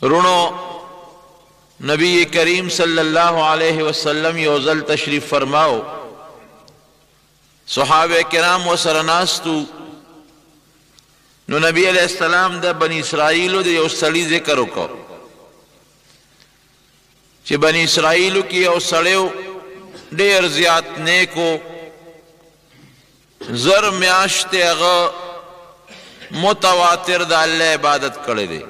رونو نبی کریم صلی اللہ علیہ وسلم یوزل تشریف فرماو صحابہ کرام و سرناستو نو نبی علیہ السلام دا بنی اسرائیلو دا یو سڑی ذکرو کو چی بنی اسرائیلو کی یو سڑیو دیر زیاد نیکو زر میاشت اغا متواتر دا اللہ عبادت کرے دے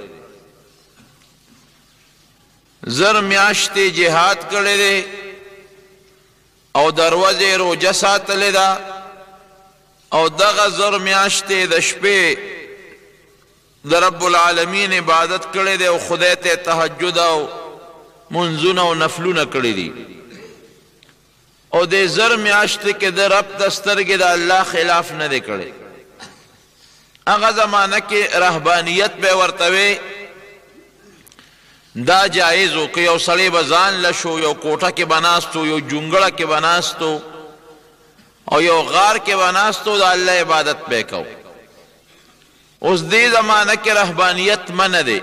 زر میاشت جہاد کرے دے او دروازے روجہ ساتلے دا او دغا زر میاشت دشپے دا رب العالمین عبادت کرے دے او خدایت تحجد او منزون او نفلون کرے دی او دے زر میاشت کے دا رب دسترگ دا اللہ خلاف نہ دے کرے اگا زمانہ کے رہبانیت بے ورتوے دا جائز ہو کہ یو سڑے بزان لشو یو کوٹا کے بناستو یو جنگڑا کے بناستو او یو غار کے بناستو دا اللہ عبادت بے کو اس دے زمانہ کے رہبانیت من دے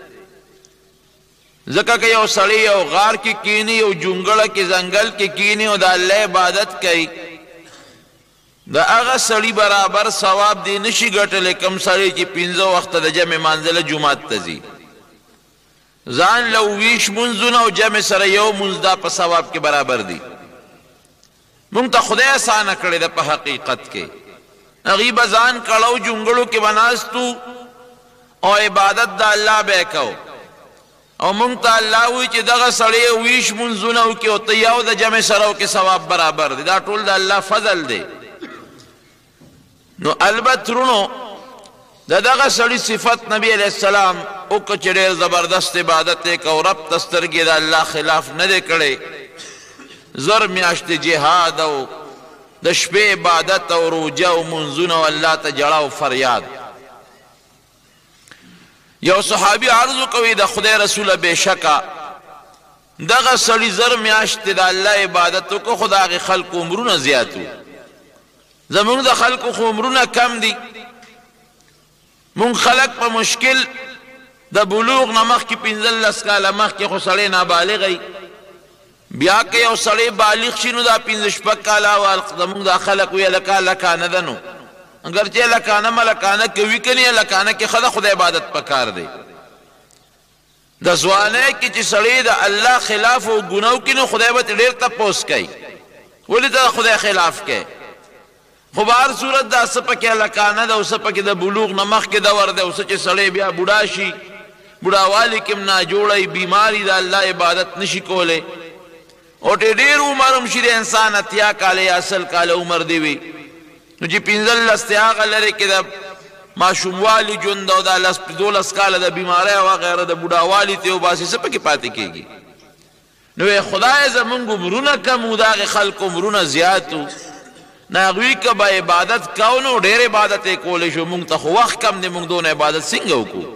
ذکر کہ یو سڑے یو غار کی کینی یو جنگڑا کے زنگل کی کینی او دا اللہ عبادت کئی دا اغا سڑی برابر ثواب دی نشی گٹلے کم سڑی چی پینزو وقت دا جمع منزل جمعات تزی زان لو ویش منزونا و جمع سر یو منزدہ پا ثواب کے برابر دی منگتا خدای آسانا کردے دا پا حقیقت کے غیب زان کڑو جنگلو کے بناستو او عبادت دا اللہ بے کو او منگتا اللہ ہوئی چی دا سڑے ویش منزونا کی او تیاو دا جمع سرو کے ثواب برابر دی دا ٹول دا اللہ فضل دے نو البت رونو دا دغا سڑی صفت نبی علیہ السلام او کچریر زبردست عبادت ایک او رب تسترگی دا اللہ خلاف ندے کڑے زر میاشت جہاد او دشپ عبادت او روجہ او منزون او اللہ تجڑا او فریاد یو صحابی عرضو کوئی دا خدای رسول بے شکا دغا سڑی زر میاشت دا اللہ عبادتو کو خدا غی خلق عمرون زیادو زمون دا خلق عمرون کم دی من خلق پا مشکل دا بلوغ نمخ کی پینزل لسکال مخ کی خسڑے نابالغی بیا که یو سڑے بالغ شنو دا پینزش پکالا والقدمون دا خلق وی لکانه دنو اگرچه لکانه ملکانه که ویکنی لکانه که خدا خدا عبادت پکار دے دا زوانے کی چی سڑے دا اللہ خلاف و گناو کنو خدا عبادت دیر تا پوس کئی ولی تا خدا خلاف کئی خبار صورت دا سپا کے لکانه دا سپا کے دا بلوغ نمخ کے دور دا سچے سڑے بیا بڑاشی بڑاوالی کم نا جوڑای بیماری دا اللہ عبادت نشی کولے اور دیر عمر مشید انسان اتیا کالے اصل کالے عمر دیوی نو جی پینزل لستیاغ لرے کہ دا معشوموالی جن دا دولس کال دا بیماری وغیرہ دا بڑاوالی تیو باسی سپا کے پاتے کی گی نو خدای زمانگو مرونا کم دا خلق مرونا زیادو ناغوی که با عبادت کونو دیر عبادت کولے شو مونگ تا خو وقت کم دے مونگ دون عبادت سنگو کو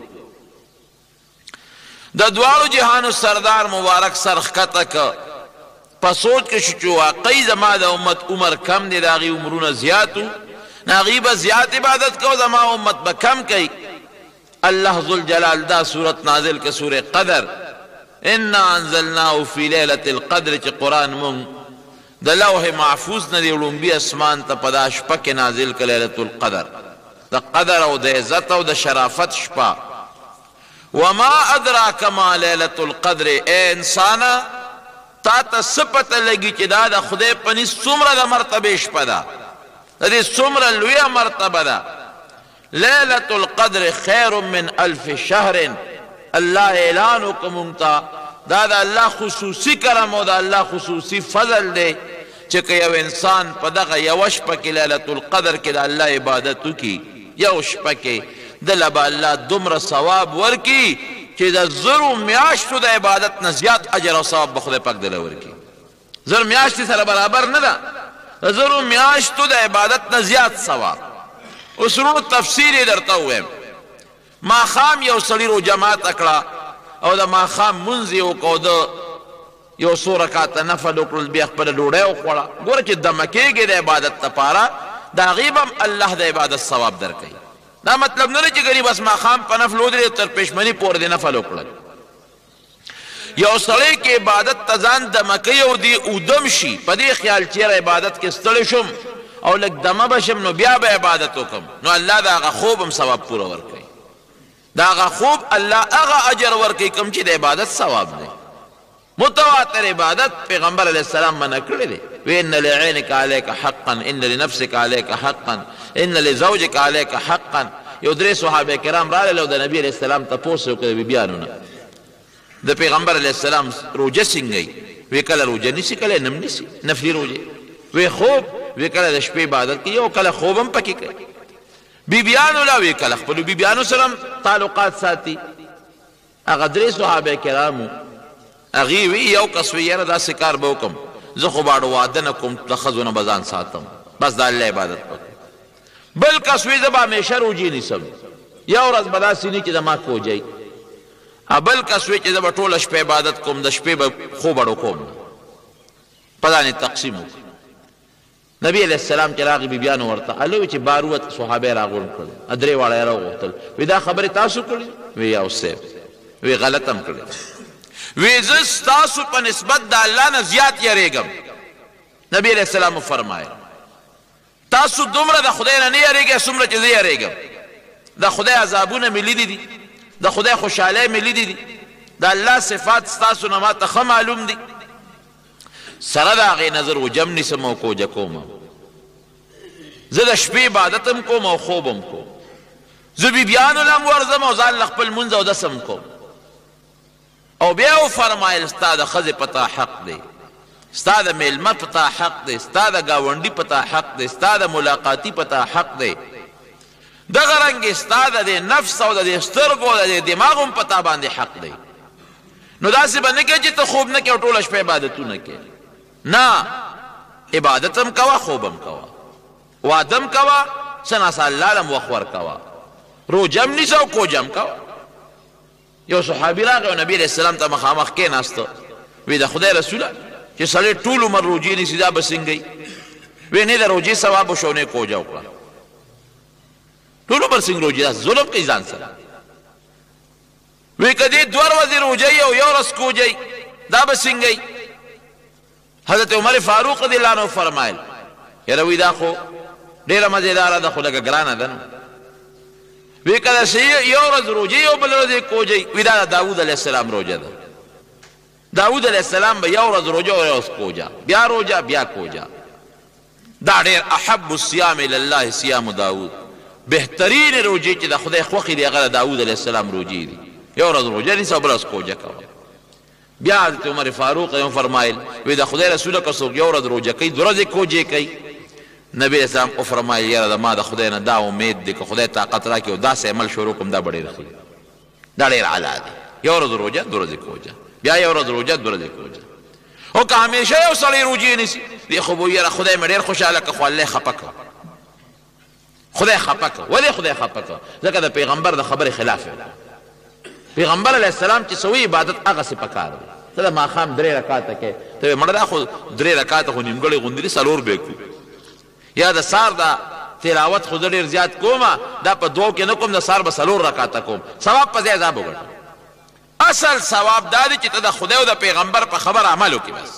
دا دوارو جہانو سردار مبارک سرخکتا کا پا سوچ کے شچو واقعی زما دا امت عمر کم دے داغی عمرون زیادو ناغی با زیاد عبادت کو زما امت با کم کئی اللہ ذوالجلال دا سورت نازل کے سور قدر انا انزلناو فی لیلت القدر چی قرآن مونگ دا لوح محفوظ ندی علوم اسمان تا پدا شپا کے نازل کا لیلت القدر دا قدر او دا عزت او دا شرافت شپا وما ادراک ما لیلت القدر اے انسانا تا تا سپت لگی چی دا خدای پنی سمر دا مرتبه شپا دا دا سمر لویا مرتبه دا لیلت القدر خیر من الف شهر اللہ اعلانو کمونتا دا اللہ خصوصی کرم و دا اللہ خصوصی فضل دے چکہ یو انسان پا دا یوش پا کی لیلت القدر کی دا اللہ عبادتو کی یوش پا کی دلبا اللہ دمر ثواب ورکی چی دا ذرو میاشتو دا عبادت نزیاد اجر و ثواب بخود پاک دل ورکی ذرو میاشتی سر برابر ندا ذرو میاشتو دا عبادت نزیاد ثواب اس رو تفسیر درتا ہوئے ما خام یو سلی رو جماعت اکڑا او دا ما خام منزی او کو دا یو سو رکاتا نفل اکرل بیخ پر لوڑے او خوڑا گورا چی دمکے گی دا عبادت تا پارا دا غیبم اللہ دا عبادت ثواب در کئی دا مطلب نرے چی گری بس ما خام پا نفل او دے تر پیشمنی پور دے نفل اکڑل یو سړی کې عبادت ته ځان دمه کوي او دی اودم شي په دې خیال چې عبادت کې ستړی شم او لږ دمه به شم نو بیا به عبادت وکړم نو الله د هغه خوب هم ثواب پوره ورکوي د هغه خوب الله هغه اجر ورکوي کوم چې د عبادت ثواب دی متواتر عبادت پیغمبر علیه السلام منع کړی دی وی ان لعینک علیک حقا ان لنفسک علیک حقا ان لزوجک علیک حقا یو درې صحابه کرام راغلل او د نبی علیه السلام تپوس وکړ بیبیانو نه د پیغمبر علیه السلام روجه څنګه وی کله روجه نیسي کله نم نیسي نفلي روجه وی خوب وی کله د شپې عبادت کوي او کله خوب هم پکې کوي بیبیانو لا وی کله خپلو بیبیانو سره تعلقات ساتي هغه درې صحابه کرامو هغې وی یو کس وی یاره داسې کار به وکړم زه خو باړو واده نه کوم د ښځو نه به ځان ساتم بس د الله عبادت وکړم بل کس وی زه به همیشه روجې نیسم یو ورځ به داسې نه چې د ما کوجئ بل کس وی چې زه به ټوله شپه عبادت کوم د شپې به خوب اړو کوم په ځان یې تقسیم وکړو نبی علیه السلام چې راغی بیبیانو ورته هلو چې باروت صحابه یې راغونډ کړل درې واړه یې راوغوښتل وی دا خبرې تاسو کړې وی یا صاحب وی غلط هم کړې وی زه ستاسو په نسبت د الله نه زیات یریږم نبی علیه السلام فرمایل تاسو دومره د خدای نه نه یریږئ څومره چې زه یریږم د خدای عذابونه مې لیدي دي د خدای خوشحالۍ مې لیدي دي د الله صفات ستاسو نه ماته ښه معلوم دي سره د هغې نظر وجم نیسم او کوجه کوم زه د شپې عبادت هم کوم او خوب هم کوم زه بیبیانو له هم ورځم او ځان له خپل لمونځ اودس هم کوم او بیا وفرمایل ستا د ښځې په تا حق دی ستا د میلمه په تا حق دی ستا د ګاونډي په تا حق دی ستا د ملاقاتي په تا حق دی دغه رنګې ستا د دې نفس او د دې سترګو او د دې دماغ هم په تا باندې حق دی نو داسې به نه کوې چې ته خوب نه کوې او ټوله شپه عبادتونه کوې نه عبادت هم کوه خوب هم کوه واده هم کوه څه ناڅه الله له هم وخت ورکوه روجه هم نیسه او کوجه هم کوه یو صحابي راغی او نبي علیه السلام ته مخامخ کېناسته وی د خدای رسوله چې سړی ټول عمر روجې نیسي دا به څنګه وی نه د روجې ثواب وشو نه کوجه وکړه ټول عمر څنګه روجې داسې ظلم کوي ځان سره وی که دې دوه ورځې روجه او یو ورځ کوجه دا به څنګه حضرت عمر فاروق رضی الله عنه فرمایل یاره وی دا خو ډېره مزېداره ده خو لږه ګرانه ده نو وی کله چې یو ورځ روجه یو بل ورځ کوجه وی دا د داود علیه السلام روجه ده داود علیه السلام به یو ورځ روجه او یو ورځ کوجه بیا روجه بیا کوجه دا ډېر احب الصیام الی الله صیام داود بهترین روجې چې د خدای خوښې دي هغه د داود علیه السلام روجې دي یو ورځ روجه نیسه او بله ورځ کوجه کوه بیا حضرت عمر فاروق یې فرمایل وی د خدای رسوله که څوک یو ورځ روجه کوي دوه ورځې کوجې کوي نبی اسلام وفرمایل یاره د ما د خدای نه دا امید دی که خدای طاقت راکړي او داسې عمل شروع کړم دا به ډېر ښه دا ډېر اعلی دی یو ورځ روجه دوه ورځې کوجه بیا یو ورځ روجه دوه ورځې کوجه او که همیشه یو سړی روجې نیسي دی خو به یاره خدای مې ډېر خوشحاله که خو الله یې خفه کړه خدای خفه کړه ولې خدای خفه کړه ځکه د پیغمبر د خبرې خلاف پیغمبر علیه السلام چې سوی عبادت هغسې پکار دی ته د ماښام 3 رکاته کې ته مړه دا خو 3 رکاته خو نیمګړې غوندې دي 4 به کړو یا د سار دا تلاوت خو زه ډېر زیات کوم دا په 2 کې نه کوم د سار به 4 رکاته کوم ثواب په ځای عذاب وګټم اصل ثواب دا دی چې ته د خدای او د پیغمبر په خبر عمل وکړې بس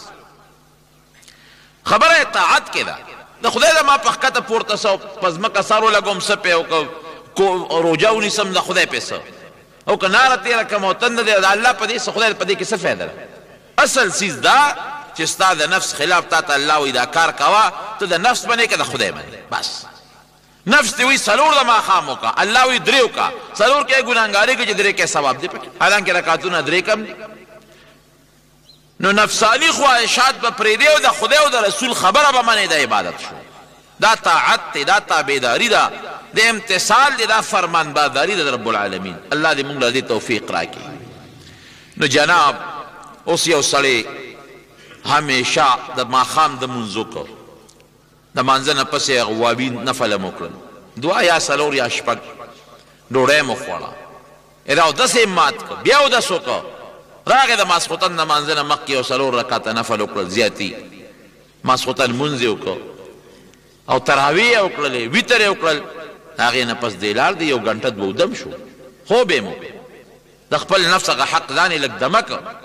خبره اطاعت کې ده د خدای د ما په ښکته پورته سه په ځمکه سر ولګوم څه پې او روجه ونیسم د خدای پې څه او که ناره تېره کړم او تنده دی د الله په دې څه خدای په دې کې څه فایده ده اصل څیز دا چې ستا د نفس خلاف تا ته الله وایي دا کار کوه ته د نفس باندې که د خدای باندې بس نفس دې وایي 4 د ماښام وکړه الله وایي 3 وکړه 4 کې ګناهګاري کې چې 3 کې ثواب دی پکې حالانکې رکعتونه 3 کم دي نو نفسانی خواهشات به پرېږدې او د خدای او د رسول خبره به منې د عبادت شو دا طاعت دی دا تابعداري ده د امتصال دی دا فرمانبرداري ده د رب العالمین الله دې موږ له دې توفیق راکړي نو جناب اوس یو سړی همیشه د ماښام د لمونځ وکړ د مانځه نه پسې غوابین نفله مو کړل 2 یا 4 یا 6 ډوډۍ مو خوړه اودس یې مات کړ بیا اودس وکړ راغی د ماسخوتن د مانځه نه مخکې یو 4 رکعته نفل وکړل زیاتي ماسخوتن لمونځ یې وکړ او تراویح یې وکړلې ویتر یې وکړل هغې نه پس دی لاړ دی 1 غنټه 2 دم شو خوب یې مو د خپل نفس هغه حق ځان یې لږ دمه کړ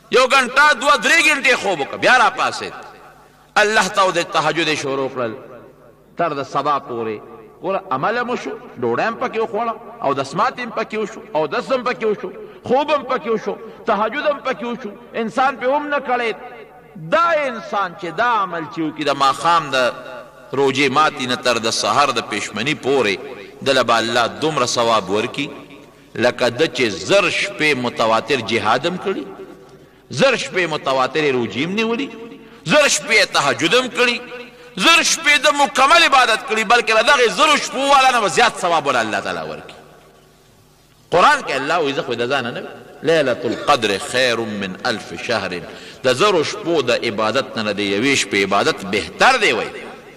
یو ګنټه 2-3 ګنټې خوب وکړه بیا را پاسېد الله ته د تهجد شروع کړل تر د سبا پورې ګوره عمل مو شو ډوډۍ هم پکې وخوړه او دسمات هم پکې وشو او دس هم پکې وشو خوب هم پکې وشو تهجد هم پکې وشو انسان پې هم نه کړی دا انسان چې دا عمل چې وکړي د ماښام د روجې ماتي نه تر د سهار د پېشمني پورې دله به الله دومره ثواب ورکي لکه ده چې 1000 شپې متواتر جهاد هم کړي 1000 شپې متواتر روجې هم نیولي 1000 شپې تهجد هم کړي 1000 شپې د مکمل عبادت کړي بلکې له دغې 1000 شپو والا نه به زیات ثواب ولا الله تعالی ورکي قرآن کې الله وایي زه خو د ځانه نه لیلة القدر خیر من 1000 شهر د 1000 شپو د عبادت نه د یوې شپې عبادت بهتر دی وایي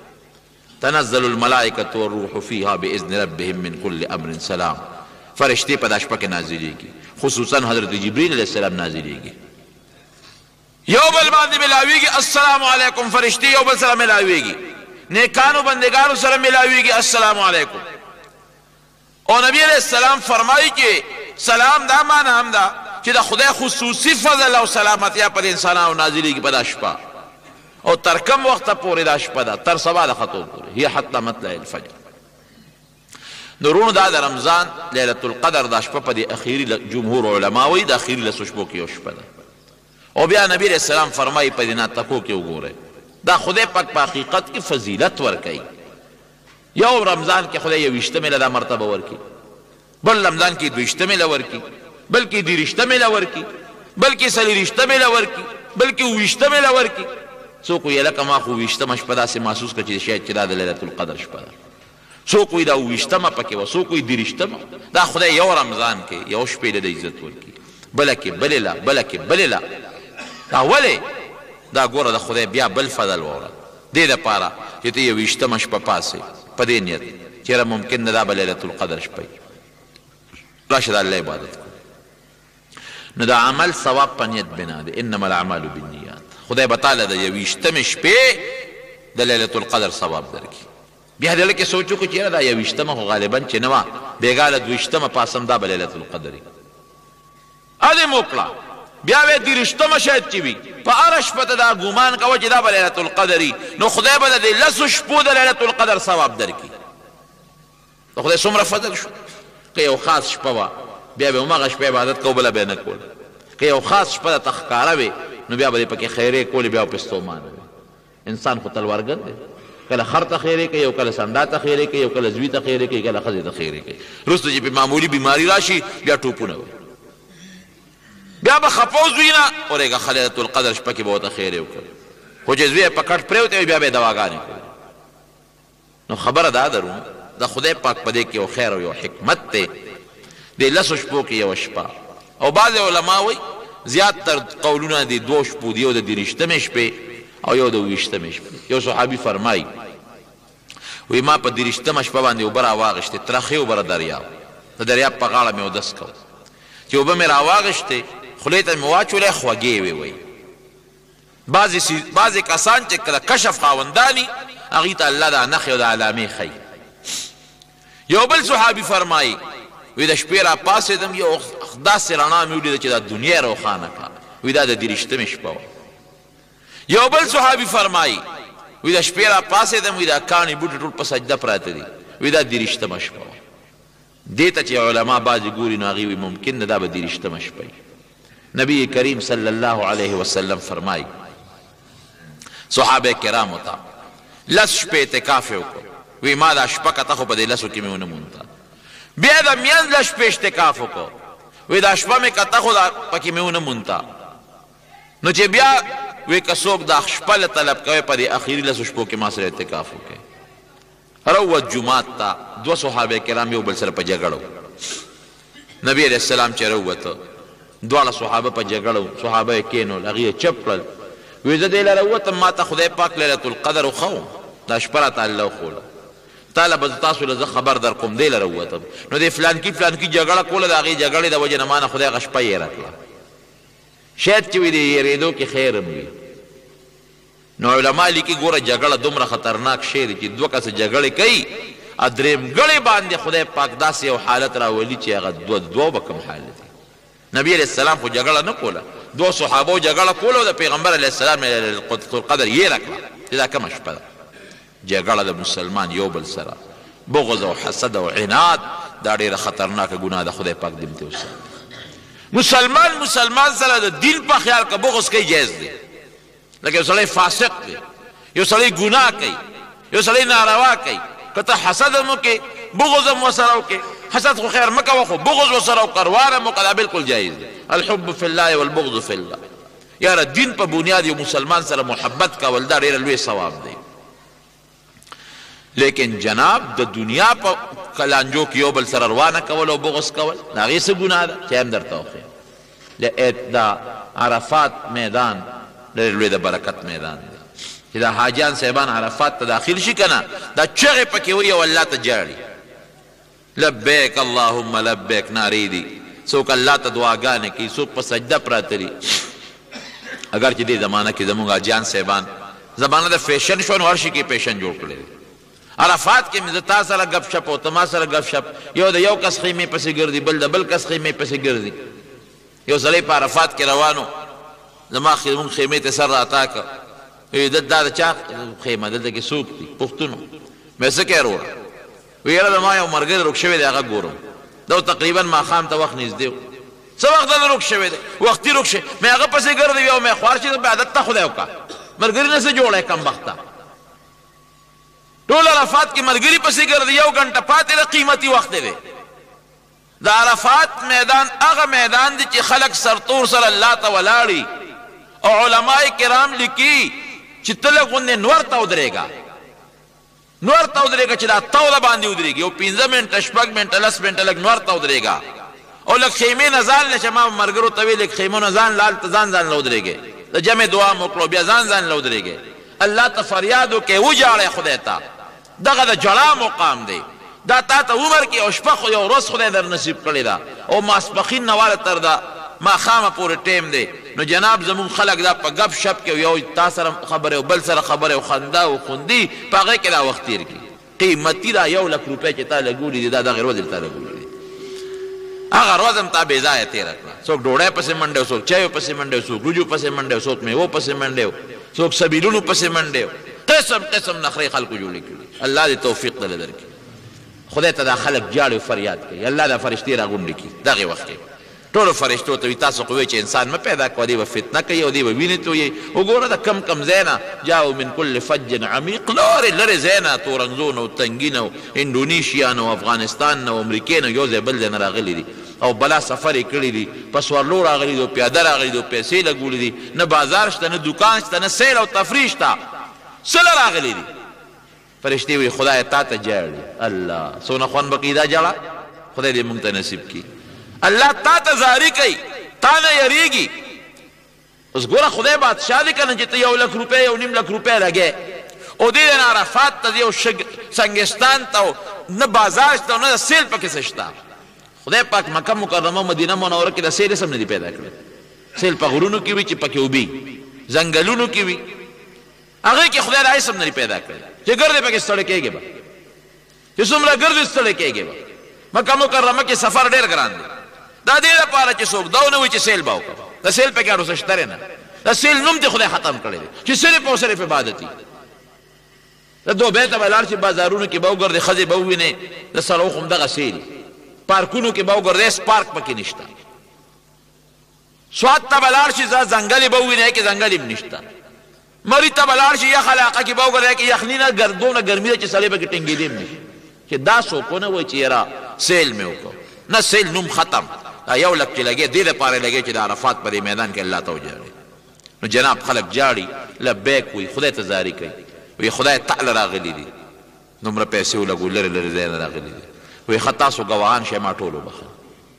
تنزل الملائکة والروح فیها باذن ربهم من كل امر سلام فرشتې په دا شپه کې نازلېږي خصوصا حضرت جبریل علیه السلام نازلېږي یو بل باندې ملاویږي السلام علیکم فرشتې یو بل سره ملاویږي نیکانو بندگانو سره ملاویږي السلام علیکم او نبی علیہ السلام فرمایي چې سلام دا معنی هم ده چې د خدای خصوصي فضل او سلامتیا پر انسانانو نازلېږي په دا شپه او تر کم وخته پورې دا شپه ده تر سبا د خطو پورې هي حتی مطلع الفجر نورونو دا د رمضان لیلة القدر دا شپه په دې اخیري جمهور علما وایي د اخیري لسو شپو کې یو شپه ده او بیا نبی علیہ السلام فرمایي په دې ناطقو کې وګورئ دا خدای پاک په حقیقت کې فضیلت ورکوي یو رمضان کې خدای 20 له دا مرتبه ورکي بل رمضان کې 20 له ورکي بلکې 30 له ورکي بلکې 30 له ورکي بلکې 20 له ورکي څوک ویل لکه ما خو 20 شپه داسې محسوس کړه چې شاید چې دا د لیلة القدر شپه ده څوک وایي دا 20 پکې وه څوک وایي 30 دا خدای یو رمضان کې یو شپې له د عزت ورکي بله کې بلې له بله کې بلې له دا ولې دا ګوره د خدای بیا بل فضل وره دې دپاره چې ته 20 شپه پاسې په دې نیت چېرې ممکن نه دا به لیلة القدر شپه وي راشه د الله عبادت کړو نو د عمل ثواب په نیت بنا دی انما الاعمال بالنیات خدای به تعالی د 20 شپې د لیلة القدر ثواب درکړي بیا دې لکه سوچ وکړو چېرې دا 20 خو غالبا چې نه وه بېګا له 20 پاسم دا به لیلة القدر وي ادې مو کړه بیا به 30 شاید چې وي په هره شپه ته دا ګمان کوه چې دا به لیلة القدر وي نو خدای به د دې 10 شپو د لیلة القدر ثواب درکړي د خدای څومره فضل شو که یو خاص شپه وه بیا به همغه شپه عبادت کوو بله به یې نه کوله که یو خاص شپه درته ښکاره وې نو بیا به دې پکې خیرې کولې بیا به ستومانه وې انسان خو تلوارګر دی کله خر ته خیرې کوي یو کله سنډا ته خیرې کوي یو کله زوی ته خیرې کوي کله ښځې ته خیرې کوي وروسته چې پې معمولي بیماري راشي بیا ټوپونه وي بیا به خفه زوی نه اورېږه ښه لیلة القدر شپه کې به ورته خیرې وکړي خو چې زوی یې په کټ پرېوتی وي بیا به یې دواګانې کوي نو خبره دا درو د خدای پاک په دې کې یو خیر او یو حکمت دی د 10 شپو کې یو شپه او بعض علما وایي زیات تر قولونه د 2 شپو دی یو د 30 شپې او یو د 20 شپې یو صحابي فرمایي وی ما په 30 شپه باندې اوبه راواغېښتې ترخې اوبه د دریاب په غاړه مې اودس کو چې اوبه مې راواغېښتې خولې ته مې واچولې خوږې وې وایي بعضې کسان چې کله کشف خاونداني هغوی ته الله دا نښې او د علامې ښیي یو بل صحابي فرمایي وی د شپې را پاسېدم یو داسې رڼا مې ولیده چې دا دنیا روښانه کړه وی دا د 30 شپه وه یو بل صحابي فرمایي وی د شپې را پاسېدم وی دا کاڼي بوټي ټول په سجده پراته دي وی دا 30 شپه وه دې ته چې علما بعضې ګوري نو هغې وی ممکن نه دا به 30 شپه وي نبی کریم صلی الله علیه وسلم فرمایي صحابه کرامو ته 10 شپې اعتکاف یې وکړو وی ما دا شپه کته خو په دې 10 کې مې ونه مونده بیا د میانځ 10 شپې اعتکاف وکړو وی دا شپه مې کته خو پکې مې ونه مونده نو چې بیا وی که څوک دا شپه له طلب کوي په دې اخري 10 شپو کې ما سره اعتکاف وکړي روت جمعات ته 2 صحابه کرام یو بل سره په جګړه نبی علیہ السلام چې روته دواړه صحابه په جګړه صحابه یې کېنول هغې یې چپ کړل وی زه دې له روتم ما ته خدای پاک لیلة القدر وښوم دا شپه راته الله وښوله تاله به تاسو له زه خبر در کوم دې له روتم نو دې فلانکي جګړه کوله د هغې جګړې د وجې نه ما نه خدای هغه شپه یې راکړه شاید چې وي د یېرېدو کې خیر هم وي نو علما لیکي ګوره جګړه دومره خطرناک شی دی چې 2 کسه جګړې کوي درېمګړې باندې خدای پاک داسې یو حالت راولي چې هغه 2 به کوم حالت نبی علیہ السلام خو جګړه نه کوله دو صحابو جګړه کوله د پیغمبر علیه السلام ليلة القدر یې راکړه چې دا کومه شپه ده جګړه د مسلمان یو بل سره بغض او حسد او عناد دا ډېره خطرناکه ګناه ده خدای پاک دې مته وساتي مسلمان سره د دین په خیال که بغض کوي جایز دی لکه یو سړی فاسق دی یو سړی ګناه کوي یو سړی ناروا کوي که ته حسد هم وکړې بغض هم ورسره وکړې حسد خو خیر مه کوه خو بغض ورسره وکړه روانه هم وکړه دا بلکل جایز دی الحب فی الله والبغض فی الله یاره دین په بنیاد یو مسلمان سره محبت کول دا ډېره لوی ثواب دی لیکن جناب د دنیا په کلانجو کې یو بل سره روانه کول او بغض کول د هغې څه ګناه ده چې هم درته وښیم دا عرفات میدان ډېر لوی د برکت میدان دی چې دا حاجیان صاحبان عرفات ته داخل شي که نه دا چغې پکې وایي او الله ته جاړي لبیک اللهم لبیک نارې دي څوک الله ته دعاګانې کوي څوک په سجده پراته دي اگر چې دې زمانه کې زموږ حاجیان صاحبان زمانه د فیشن شو نو هر شي کې فیشن جوړ کړی دی عرفات کې مې زه تا سره ګپ شپ او ته ما سره ګپ شپ یو د یو کس خیمې پسې ګرځي بل د بل کس خیمې پسې ګرځي یو سړی په عرفات کې روانو زما مونږ خیمې ته سر راتا که دا د چا خیمه دلته کې څوک دي پښتون مې څه کوې وروره وی یاره زما یو ملګری روک شوی دی هغه ګورم دا تقریبا ماښام ته وخت نږدې و څه وخت دلته روک شوی دی وختي روک شوی مې هغه پسې ګرځوي او مې خوار چې په عادت ته خدای وکړه ملګري نه څه جوړی کمبخته ټول عرفات کې ملګري پسې ګرځي یو ګنټه پاتې ده قیمتي وخت دی د عرفات میدان هغه میدان دی چې خلک سرتور سره الله ته ولاړي او علماء کرام لیکي چې ته لږ غوندې نور ته ودرېږه چې دا توله باندې ودرېږي یو 5 منټه 6 منټه 10 منټه لږ نور ته ودرېږه او لږ خیمې نه ځان نه چې ما ملګرو ته ویې لږ خیمو نه ځان لال ته ځان له ودرېږې د جمع دعا مو وکړو بیا ځان له ودرېږې الله ته فریاد وکړې وجاړې خدای ته دغه د جړا مقام دی دا تا ته عمر کې او شپه خو یو ورځ خدای در نصیب کړې ده او ماسپښین نه واله تر ده ماښامه پورې ټیم دی نو جناب زمونږ خلک دا په ګپ شپ کې یو تا سره خبرې او بل سره خبرې او خندا او خوندي په هغې کې دا وخت تېر کړي قیمتي دا 1,00,000 روپۍ چې تا لګولي دي دا دغې ورځې تا لګولي دي هغه ورځ هم تا بې ځایه تېره کړه څوک ډوډۍ پسې منډی څوک چایو پسې منډی څوک روجو پسې منډی څوک میوو پسې منډی څوک سبیلونو پسې منډی قسم قسم نخرې خلکو جوړې کړي الله دې توفیق دله درکړي خدای ته دا خلک جاړي او فریاد کوي الله دا فرشتې راغونډې کړي دغې وخت کې ټولو فرشتو ته وي تاسو خو وایئ چې انسان مه پیدا کوه دی به فتنه کوي او دی به وینې تویوي وګوره د کم ځای نه جاو من کل فج عمیق لرې ځای نه تورنګزو نه او تنګي نه او انډونیشیا نه او افغانستان نه او امریکې نه یو ځای بل ځای نه راغلي دي او بلا سفر یې کړي دي په سورلو راغلي دي او پیاده راغلي دي او پیسې لګولي دي نه بازار شته نه دوکان شته نه سیل او تفریح شته څه راغلي دي فرشتې وایي خدای تا ته جاړي الله څونه خوند به کړي دا جړه خدای دې موږ ته نصیب کړي الله تا ته زاری کوي تا نه یریږي اوس ګوره خدای بادشاه دی که نه چې ته 1,00,000 روپۍ 1,50,000 روپۍ لګې او دې نه عرفات ته ځې او سنګستان ته نه بازار شته او نه د سیل پکې څه شته خدای پاک مکه مکرمه مدینه منوره کې د سیل اسم نه دی پیدا کړی سیل په غرونو کې وي چې پکې اوبي ځنګلونو کې وي هغې کې خدای دا اسم نه دی پیدا کړی چې ګردې پکې ستړی کېږي به چې څومره ګردې ستړی کېږي به مکه مکرمه کې سفر ډېر ګران دی دا دې لپاره چې څوک دا ونه وایي چې سیل به وکړه د سیل پکې هر څه شته نه د سیل نوم دې خدای ختم کړی دی چې صرف او صرف عبادت وي د دوبۍ ته به لاړ شي بازارونو کې به وګرځې ښځې به ووینې د سړو خو همدغه سیل پارکونو کې به وګرځې پارک پکې نشته سوات ته به لاړ شي ځنګل به ووینې کې ځنګل هم نشته مري ته به لاړ شي یخ علاقه کې به وګرځې کې یخني نه دونه ګرمي ده چې سړی پکې ټینګېدی هم نشي چې دا څوک ونه وایي چې یاره سیل مې وکړو نه سیل نوم ختم دا 1,00,000 چې لګې دې لپاره لګې چې د عرفات په دې میدان کې الله ته وجاړي نو جناب خلک جاړي لبیک وایي خدای ته زاري کوي وایي خدای تعالی راغلی دي دومره پیسې ولګو لرې لرې ځای نه راغلي دي وایي ښه تاسو ګواهان شئ ما ټول وبخل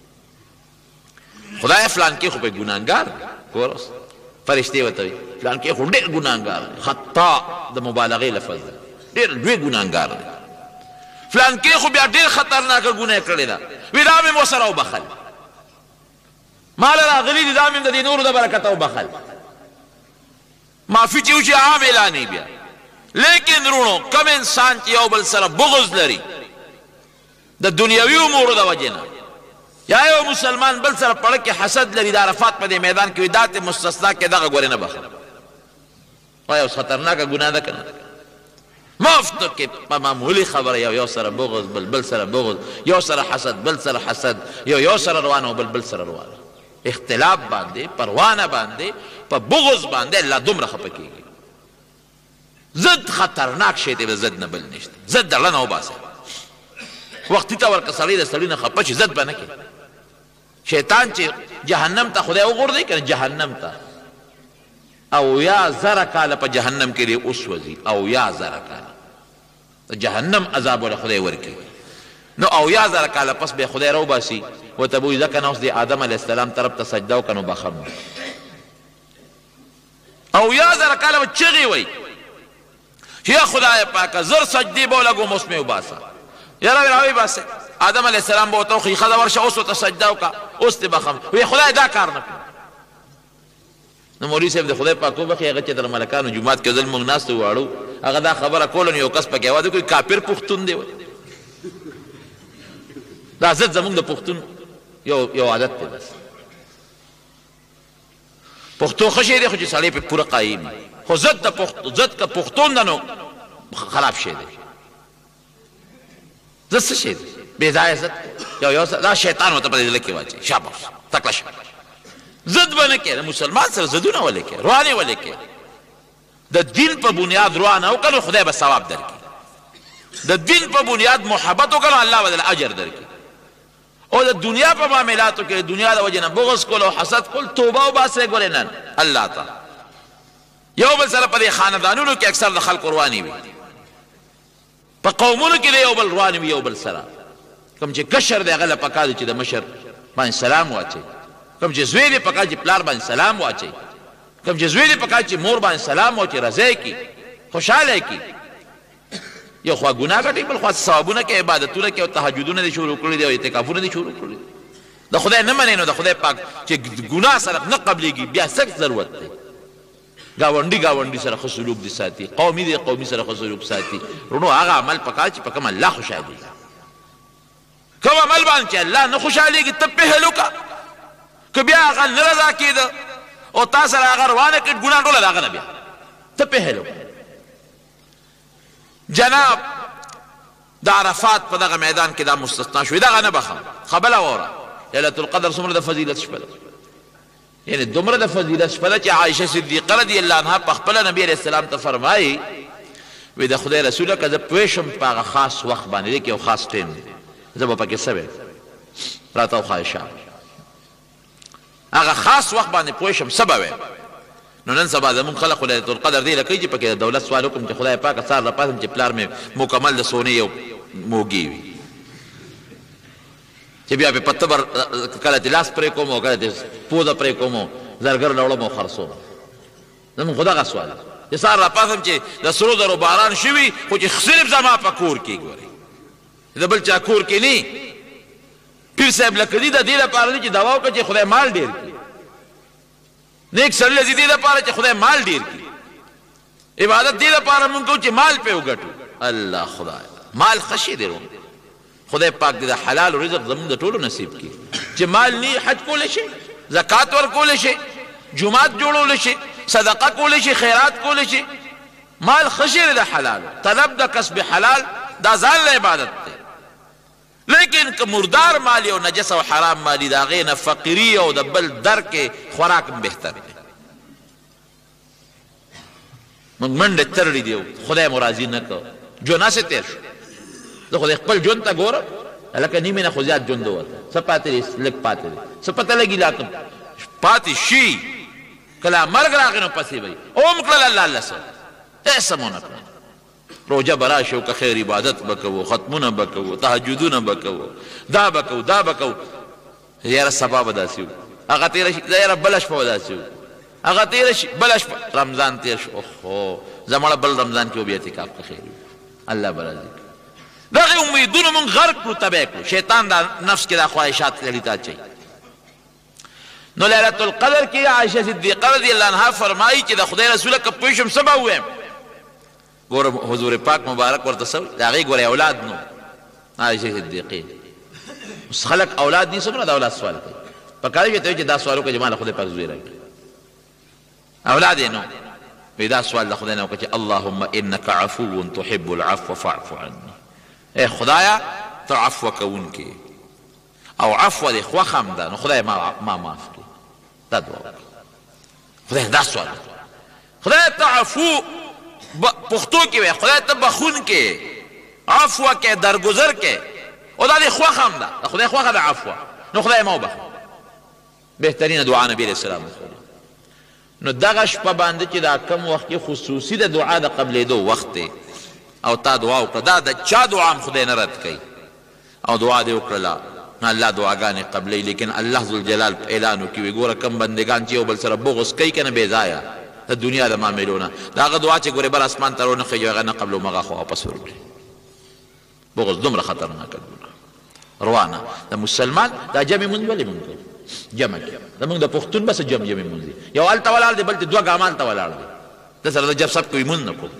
خدای فلان کې خو په ګناهګار ګوره اوس فرشتې ورته وایي فلان کې خو ډېر ګناهګار دی خطا د مبالغې لفظ دی ډېر لوی ګناهګار دی فلان کې خو بیا ډېر خطرناکه ګناه کړې ده وایي دا مې ورسره وبخل مال راغلی دي دا مې د دې نورو د برکته وبخل معافي چې وشي عام اعلانې بیا لیکن رونو کم انسان چې یو بل سره بغض لري د دنیوي امورو د وجې نه یا یو مسلمان بل سره پړه کې حسد لري د عرفات په دې میدان کې ودات مستثنا کې دغه ګورې نه بخل وای اوس خطرناکه ګناه ده کنه مفت کې په معمولی خبره یو سره بغض بل سره بغض یو سره حسد بل سره حسد یو سره روانه بل سره روانه اختلاف باندې پروانه باندې په بغض باندې الله دومره خفه کېږي ضد خطرناک شی دی ضد نه بل نشته ضد دړه نه وباسه وختي ته ورکه سړی د سړي نه خفه چې ضد به نه کوي شیطان چې جهنم ته خدای وغورځوي که نه جهنم ته او یا زره کاله په جهنم کې دی اوس وځي او یا زره کاله د جهنم عذاب وله خدای ورکوي نو او یا زره کاله پس به خدای راوباسي ورته به وایي ځکه نه اوس د آدم علیه السلام طرف ته سجده وکړه نو بخم او یا زره کاله به چغې وایي چې یا خدای پاکه زر سجدې به ولګوم اوس مې وباسه یاره راوی باسه آدم علیه السلام به ورته وښیي ښځه ورشه اوس ورته سجده وکړه اوس دې بخم وی خدای دا کار نه کړي نو مولوي صاحب د خدای پاک وبخي هغه چې در ملکانو جومات کې ځل موږ ناست واړو هغه دا خبره کوله نو یو کس پکې اواز وکړي کافر پښتون دی دا ضد زموږ د پښتون یو عادت دی بس پښتو ښه شی دی خو چې سړی پې پوره قایم خو ضد که پښتون ده نو خراب شی دی ضد څه شی دی بې ځایه ضد یو دا شیطان ورته په دې زړه کې واچوي شاباس تکړه شه ضد به نه کوې د مسلمان سره ضدونه ولې کوې روانې ولې کوې د دین په بنیاد روانه وکړه نو خدای به ثواب درکړي د دین په بنیاد محبت وکړه نو الله به دله اجر درکړي او د دنیا په معاملاتو کې د دنیا د وجې نه بغض کول او حسد کول توبه وباسئ ګورې نن الله ته یو بل سره په دې خاندانونو کې اکثر د خلکو روانې وي په قومونو کې یو بل روانې وي یو بل سره کوم چې کشر دی هغه له پکار دی چې د مشر باندې سلام واچوي کوم چې زوی دی پکار چې پلار باندې سلام واچوي کوم چې زوی دی پکار چې مور باندې سلام واچوي رضا کړي خوشحاله کړي یو خوا ګناه ګټي بل خوا ثوابونه کې عبادتونه کې او تهجدونه دې شروع کړي دي او اعتکافونه دې شروع کړي د خدای نه منې نو د خدای پاک چې ګناه سره نه قبلېږي بیا سخت ضرورت دی ګاونډي سره ښه سلوک دې ساتي قومي سره ښه سلوک ساتي رونو هغه عمل پکار چې په کوم الله خوشحالېږي کوم عمل باندې چې الله نه خوشحالېږي ته پهل وکړه که بیا هغه نه رضا کېده او تا سره هغه روانه کړي ګناه ټوله د هغه نه بیا ته پهل وکړه جناب د عرفات په دغه میدان کې دا مستثنا شوې دغه نه بخم خبره واوره لیلة القدر څومره د فضیلت شپه ده یعنی دومره د فضیلت شپه ده چې عایشه صدیقه رضی الله عنها په خپله نبي علیه السلام ته فرمایي وی د خدای رسوله که زه پوه شم په هغه خاص وخت باندې دی کې یو خاص ټیم دی زه به پکې څه ویم راته وښایه هغه خاص وخت باندې پوه شم څه به ویم نو نن سبا زمونږ خلق خو لیلة القدر دی لکوي چې پکې د دولت سوال وکړم چې خدای پاکه سهار راپاڅم چې پلار مې مکمل د سونې یو موږي وي چې بیا پې پته بر کله دې لاس پرې کوم او کله دې پوزه پرې کوم زرګر راوړم او خرڅوم زمونږ خو دغه سوال چې سهار راپاڅم چې د سرو زرو باران شوي خو چې صرف زما په کور کې ګورې د بل چا کور کې نه پیر صاحب لکه دي د دې لپاره دی چې دوا وکړه چې خدای مال ډېر کړي نیک سړی دې لپاره چې خدای مال ډېر کړي عبادت دې لپاره مونږ کوو چې مال پې وګټو الله خدای مال ښه شی دی خدای پاک دې د حلال رزق زموږ د ټولو نصیب کړي چې مال نه حج کولی شي زکات ورکولی شي جومات جوړولی شي صدقه کولی شي خیرات کولی شي مال ښه شی دی د حلال طلب د کسب حلال دا ځان له عبادت دی لیکن که مردار مالی او نجس او حرام مالی دا غی نه فقیری او د بل در کې خوراک بهتر دی موږ منډې تړلې دي خدای مو راضي نه کړ جونا سے تیر شو زه خدای خپل ژوند ته ګورم هلکه نیمې نه خو زیات ژوند ووته څه پاتې دی لږ پاتې دی څه پته لګي لا پاتې شي کله مرګ راغی نو پسې به اوم کړل الله الله سره هېڅ مو نه کړل روجه به راشي او که خیر عبادت به کوو ختمونه به کوو تهجدونه به کوو دا به کوو دا به کوو یاره سبا به داسې وو هغه تېره شي یاره بله شپه به داسې وو هغه تېره شي بله شپه رمضان تېر شو اوهو زمړه بل رمضان کې به بیا اعتکاف که خیر وي الله به راضي کړي دغه امیدونه مونږ غرق کړو تباه کړو شیطان دا نفس کې دا خواهشات لري تا چي نو لیلة القدر کې عائشه صدیقه رضی الله عنها فرمایي چې د خدای رسوله که پوه شم څه به ووایم ګوره حضور پاک مبارک ورته څه د هغې ګوره اولاد نو عائشه صدیقې خلق اولاد دي څومره د اولاد سوال کوي پکاره وي ته چې دا سوال وکړي چې مال خدای پاک زوی راکړي اولاد یې نو وی دا سوال د خدای نه وکړي چې اللهم انك عفو تحب العفو فاعف عني ای خدایا ته عفو کوونکی او عفو دې خوښ هم ده نو خدای ما معاف کړي دا دعا خدای دا سوال خدای ته عفو پښتو کې وي خدای ته بخونکی عفو کې درگذر کې او دا دې خوښ هم ده خدای خوښه ده عفو نو خدای ما وبخ بهترینه دعا نبی علیہ السلام نو دغه شپه باندې چې دا کم وخت کې خصوصي د دعا د قبلېدو وخت دی او تا دعا وکړه دا د چا دعا هم خدای نه رد کوي او دعا دې وکړله نو الله دعاګانې قبلوي لیکن الله ذوالجلال په اعلان وکړي وي ګوره کم بندګان چې یو بل سره بغض کوي که نه بې ځایه د دنیا د معاملو نه د هغه دعا چې ګورې بر اسمان ته رونه خېږي هغه نه قبلو مغه خو واپس ورکړي بغض دومره خطرناکه روانه د مسلمان دا جمع مونځ ولې مونږ کوو جمع کې زمونږ د پښتون بس جمع مونځ دي یو هلته ولاړ دی بل ته دوه ګامان ته ولاړ دی ده سره د جب سب کوي مونځ نه کوو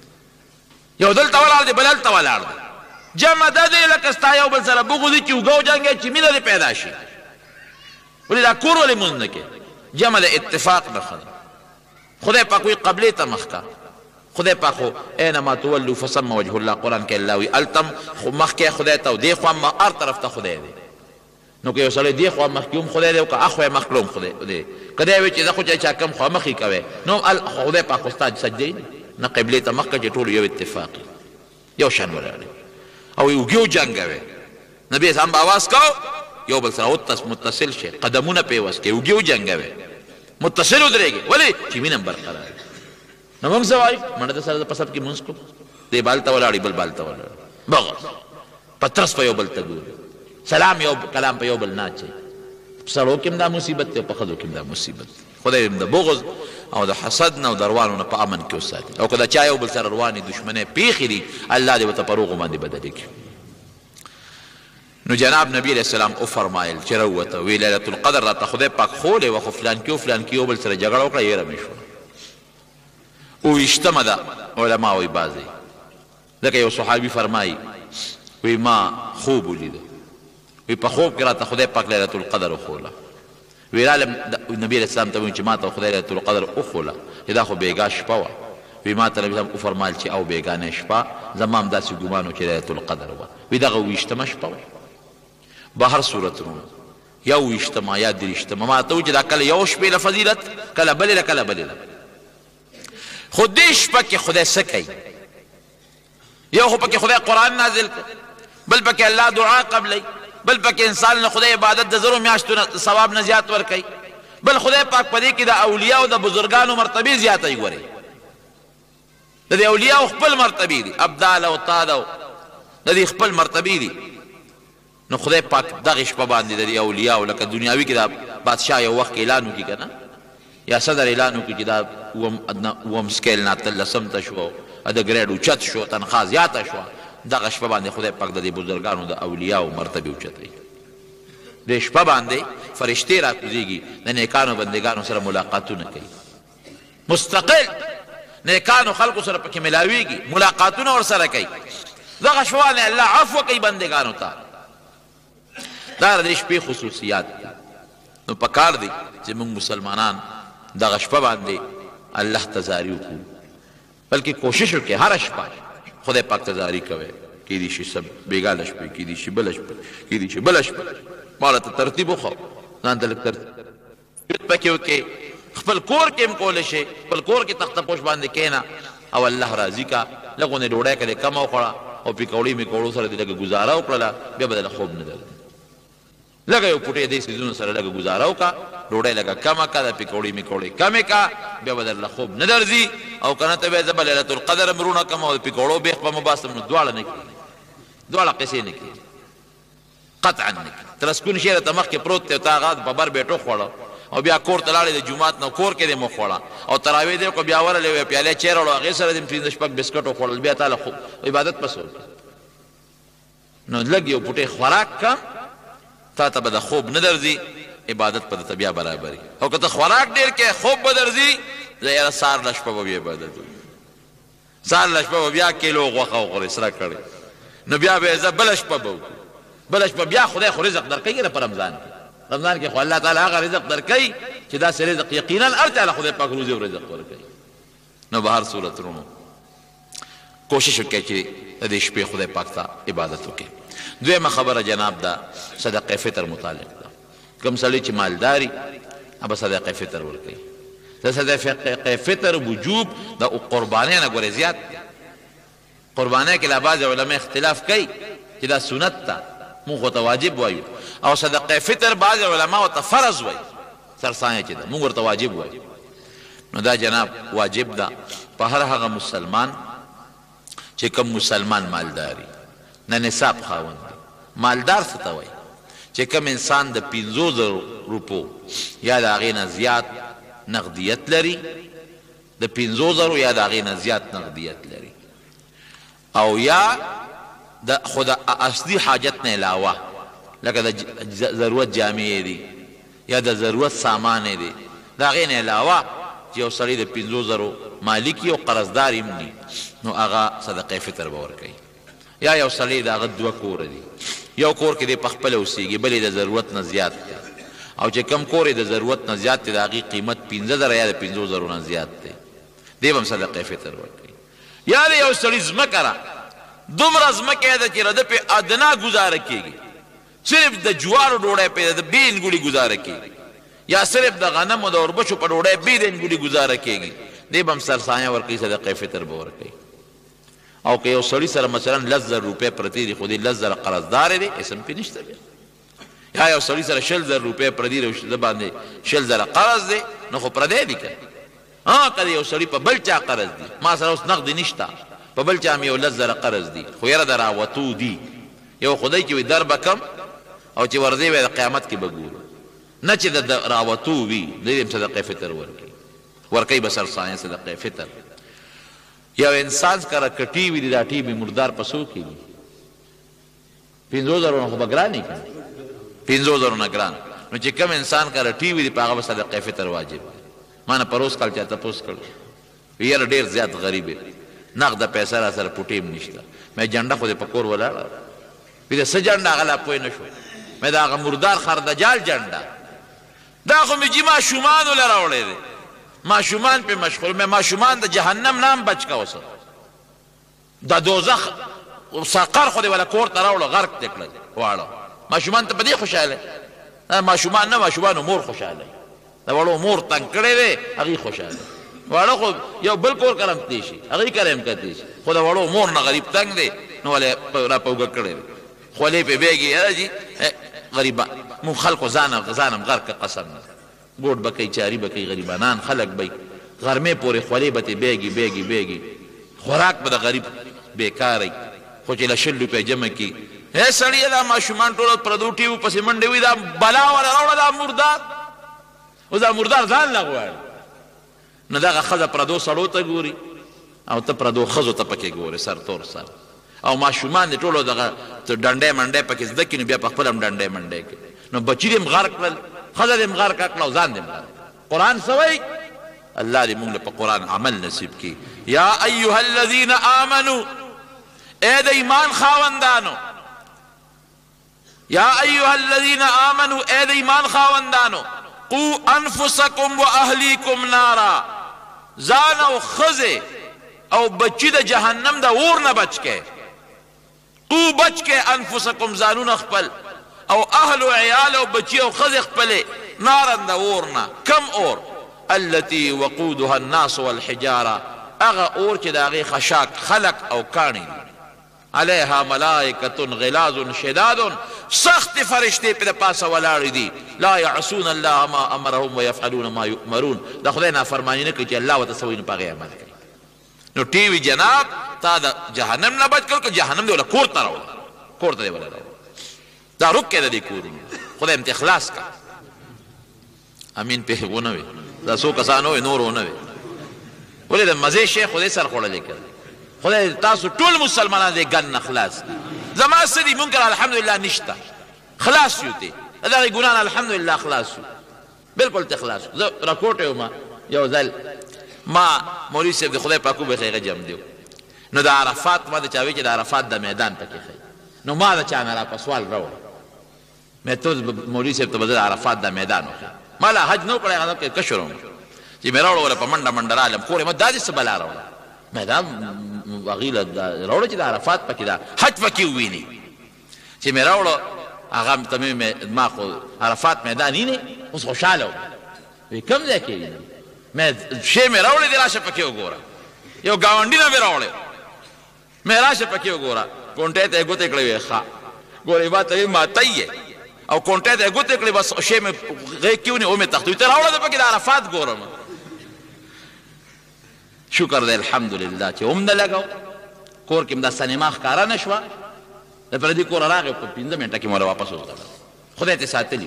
یو دلته ولاړ دی بل هلته ولاړ دی جمع دا دی لکه ستا یو بل سره بغض وي چې اوږه وجنګی چې مینه دې پیدا شي ولې دا کور ولې مونځ نه کوې جمع د اتفاق نښه ده خدای پاک وایي قبلې ته مخ کا خدای پاک خو اینما تولو فثم وجه الله قرآن کې الله وایي التم خو مخکې خدای ته او دې خوا هر طرف ته خدای دی نو که یو سړی دې خوا مخکې هم خدای دی او که اخوا یې مخکې هم خدای دی که دی وایي چې زه خو چا کم خوا مخې کوی نو خدای پاک خو ستا سجدې نه قبلې ته مخ که چې ټولو یو اتفاق یو شان ولاړ او اوږې وجنګوې نبي اسلام به اواز کو یو بل سره متصل شي قدمونه پې وس کې اوږې وجنګوې متصل ودرېږي ولې چې مینه برقرار نو موږ څه وایو منډه سره په سب کې مونځ کوو دې بال ته ولاړې بل بال ته ولاړ بغض پترس په یو بل ته ګوري سلام یو کلام په یو بل نه اچوي په سړو کې هم دا مصیبت دی او په ښځو کې هم دا مصیبت دی خدای هم د بغض او د حسد نه او د روانو نه په امن کې وساتي او که د چا یو بل سره روانې دشمنۍ پیښې دي الله دې ورته په روغو باندې بدلې کړي نو جناب نبی علیہ السلام وفرمایل چې راووته وی لیلة القدر راته خدای پاک ښولې وه خو فلان کې و فلان کې یو بل سره جګړه وکړه یېره مې شوه اوویشتمه ده علما وایي بعضې ځکه یو صحابي فرمایي وی ما خوب ولیده وی په خوب کې راته خدای پاک لیلة القدر وښوله وی رالم نبی علیہ السلام ته وایي چې ما ته خدای لیلة القدر وښوله چې دا خو بېګا شپه وه وی ما ته نبي صاحب وفرمایل چې او بېګانۍ شپه زما هم داسې ګمان و چې لیلة القدر وه وی دغه اوویشتمه شپه وه بهر صورتونه یا اوویشتمه یا دېرشتمه ما ته وایي چې دا کله یو شپې له فضیلت کله بلې له کله بلې له خو دې شپه کې خدای څه کوي یو خو پکې خدای قرآن نازل کړ بل پکې الله دعا قبلوي بل پکې انسان له خدای عبادت د زرو میاشتو ثواب نه زیات ورکوي بل خدای پاک په دې کې د اولیاء او د بزرګانو مرتبې زیاتوي ګورئ د دې اولیاء خپل مرتبې دي ابدال او تاد او د دې خپل مرتبې دي نو خدای پاک دغه شپه باندې د دې اولیاء او لکه دنیاوي کې د بادشاه یو وخت اعلان وکړي که نه یا صدر اعلان وکړي چې دا اووم سکیل نه اتلسم ته شو د ګریډ اوچت شو تنخوا زیاته شوه دغه شپه باندې خدای پاک د دې بزرګانو د اولیاءو مرتبې اوچتوي دې شپه باندې فرشتې راکوزېږي د نیکانو بندګانو سره ملاقاتونه کوي مستقل نیکانو خلقو سره پکې ملاویږي ملاقاتونه ورسره کوي دغه شپه باندې الله عفو کوي بندګانو ته دا د شپې خصوصیات دي نو پکار دی چې موږ مسلمانان دغه شپه باندې الله ته زاري وکړو بلکې کوشش وکړئ هره شپه خدای پاک ته زاري کوئ کیدای شي سب بېګاله شپې کیدای شي بله شپه کیدای شي بله شپه ماله ته ترتیب وښه ځان ته لږ ترتیب پکې وکړئ خپل کور کې هم کولی شئ خپل کور کې تخته پوش باندې کښېنه او الله راضي کا لږ غونې ډوډۍ که دې کمه وخوړه او پیکوړي میکوړو سره دې لږه ګزاره وکړله بیا به دله خوب نه درځي لږه یو پوټې دې څیزونو سره لږه ګزاره وکړه ډوډۍ لږه کمه کړه د پیکوړي میکوړې کمې کړه بیا به درله خوب نه درځي او که نه ته بیا زه به لیلة القدر مرونه کړم او د پیکوړو بیخ به مو باسم نو دواړه نه کېږي دواړه قصې نه کېږي قطعا نه کېږي ترسکون شی راته مخکې پروت دی او تا هغه په بر بیټو خوړه او بیا کور ته لاړې د جومات نه کور کې دې مو خوړه او تراویح دې وکړه بیا ورغلې وې پیالې چای راوړو هغې سره دې پنځه شپږ بسکټ وخوړل بیا تا له عبادت پس وکړه نو لږ یو پوټې خوراک کړه تا ته به د خوب نه درځي عبادت به درته بیا برابري او که ته خوراک ډېر کې خوب به درځي زه یاره سهار له شپه به بیا عبادت وکړو سهار له شپه به بیا کیلو غوښه وخورې سره کړې نو بیا به یې زه بله شپه به وکړو بله شپه بیا خدای خو رزق درکوي که نه په رمضان کې رمضان کې خو الله تعالی هغه رزق درکوي چې داسې رزق یقینا هر چا له خدای پاک روزي او رزق ورکوي. نو به هر صورت ورونو کوشش وکړئ چې د دې شپې خدای پاک ته عبادت وکړئ. دویمه خبره جناب دا صدقه فطر متعلق ده. کوم سړی چې مالداري هغه صدقه فطر ورکوي. د صدقه فطر وجوب د قربانۍ نه ګورې زیات دی. قربانۍ کې لا بعض علما اختلاف کوي چې دا سنت ده موږ ورته واجب وایو او صدقه فطر بعض علما ورته فرض وایي سرسایه چې ده موږ ورته واجب وایو. نو دا جناب واجب ده په هر هغه مسلمان چې کوم مسلمان مالداري نه نصاب خاوند دی. مالدار څه ته وایي چې کوم انسان د 5,000 روپو یا د هغې نه زیات نقدیت لري د 5,000 یا د هغې نه زیات نقدیت لري او یا د خو د اصلي حاجت نه علاوه لکه د ضرورت جامې دي یا د ضرورت سامان دی د هغې نه علاوه چې یو سړی د 5,000 مالک او قرضدار هم دي نو هغه صدقه فطر به ورکوي. یا یو سړی د هغه 2 کوره دي یو کور کې دی په خپله اوسېږي بل یې د ضرورت نه زیات دی او چې کم کور یې د ضرورت نه زیات دی د هغې قیمت 15,000 یا د 50,000 نه زیات دی دی به هم صدقه فطر ورکوي. یا د یو سړي ځمکه را دومره ځمکه یې ده چې د پې ادنا ګزاره کېږي صرف د جوارو ډوډۍ پې د بې انګوړي ګزاره کېږي یا صرف د غنمو د اوربشو په ډوډۍ بې د انګوړي ګزاره کېږي دی به هم سرسایه ورکوي صدقه فطر به ورکوي. او که یو سړي سره مثلا 10,000 روپۍ پرتې دي خو دی 10,000 قرضدار دی اسم پې نشته بیا یا یو سړي سره 60,000 روپۍ پردي د باندې 60,000 قرض دی نو خو پردی دی که که یو سړي په بل چا قرض دی ما سره اوس نقد نشته په بل چا مې یو 10,000 قرض دی خو یاره د راوتو دي یو خدای چې وي در به کم او چې ورځې وی د قیامت کې به ګورو نه چې د راوتو وي دی هم صدقه فطر ورکوي به سرسایه صدقه فطر. یو انسان کره که ټي وي دا ټي وي مردار په څو کېږي 50,000 نه خو به ګران یې که نه 50,000 نه ګران نو چې کوم انسان کره ټي وي دی په هغه به صدقه فطر واجب دی. ما نه پروس کال چا تپوس کړ یاره ډېر زیات غریب یې نقده پیسه را سره پوټې هم نشته مې جنډه خو دې په کور ولاړه وي د څه جنډه هغه لا پوه نه شو مې د هغه مردار خردجال جنډه دا خو مې جي ماشومانو له راوړی دی ماشومان پې مشغول مې ماشومان د جهنم نام بچ که اوسه د دوزخ سقر خو دې ولا کور ته راوړه غرق دې کړل واړه ماشومان ته په دې خوشحاله ماشومان نه ماشومانو مور خوشحاله د وړو مور تنګ کړی دی هغې خوشحاله واړه خو یو بل کور کلم تلی شي هغې کله هم کتلی شي خو د وړو مور نه غریب تنګ دی نو ولې را په اوږه کړی دی خولې پې بیږي یاره جي غریبان مونږ خلکو ځانم غر که قسم نه ګوډ به کوي چاري به کوي غریبانان خلک به غرمې پورې خولې به تې بیږي خوراک به د غریب بېکاره خو چې له 100 روپۍ جمع کړي سړیه دا ماشومان ټول پردو ټیو پسې منډې وي دا بلا وله راوړه دا مردار اوس دا مردار ځان له غواړي نو دغه ښځه پردو سړو ته ګوري او ته پردو ښځو ته پکې ګورې سر تور سر او ماشومان دې ټولو دغه ډنډی منډی پکې زده کړي نو بیا په خپله هم ډنډی منډی کوي نو بچي دې هم غرق کړل ښځه دې هم غرقه کړه او ځان دې هم غرق قرآن څه وایي الله دې موږ له په قرآن عمل نصیب کړي. یا ایها الذین آمنو اے د ایمان خاوندانو یا ایها الذین آمنو اے د ایمان خاوندانو قو انفسکم و اهلیکم نارا ځان او ښځې او بچي د جهنم د اور نه بچ کې قو بچ کې انفسکم ځانونه خپل او اهل و عیال او بچي او ښځې خپلې نارن د اور نه کم اور التي وقودها الناس والحجاره هغه اور چې د هغې خشاک خلق او کاڼي دي علیها ملائکة غلاظ شداد سخت فرشتې پې د پاسه ولاړې دي لا یعصون الله ما امرهم ویفعلون ما یؤمرون د خدای نافرماني نه کوي چې الله ورته څه وایي نو په هغې عمل کوي. نو ټي وي جناب تا د جهنم نه بچ کړ که جهنم دې وله کور ته راوړه کور ته دې وله راوړه دا رک کې د دې کورونه خدای هم ته اخلاص کا امین پې ونه وي دا څو کسان وي نور ونه وي ولې د مزې شی خدای سر خوړلی کړی خدای تاسو ټول مسلمانان دې ګن نه خلاص زما څه دي منکر الحمدلله نشته خلاص یو تی د هغې ګناه نه الحمدلله خلاص یو بلکل ته خلاص زه راکوټ یو یو ځل ما مولوي صاحب د خدای پاک وبخښي هغه جم دی نو د عرفات ما د چا وی چې د عرفات د میدان پکې ښایي نو ما د چا نه را په سوال راوړه مې ته مولوي صاحب ته به زه د عرفات دا میدان وښیم ما لا حج نه و کړی هغه کې کشر وم چې مې راوړه په منډه منډه رالم کور یې ما دا دې څه بلا راوړه مې دا هغې له راوړه چې د عرفات پکې دا حج پکې وویني چې مې راوړه هغه ته مې ما خو عرفات میدان یې نه اوس خوشحاله وم وی کوم ځای کې مې شی مې راوړی دی راشه پکې وګوره یو ګاونډي نه مې راوړی مې راشه پکې وګوره کونټۍ ته یې ګوتې کړې وې ښه ګورې ما ته وی ماتی یې او کونټۍ ته یې ګوتې کړې بس شی مې غېږ کې ونیو مې تختوي ته راوړه زه پکې د عرفات ګورم شکر دی الحمدلله چې هم نه لګو کور کې م دا سنیما ښکاره نه شوه د پردي کوره راغی په 5 منټه کې مو واپس وکړه خدای ته ساتلي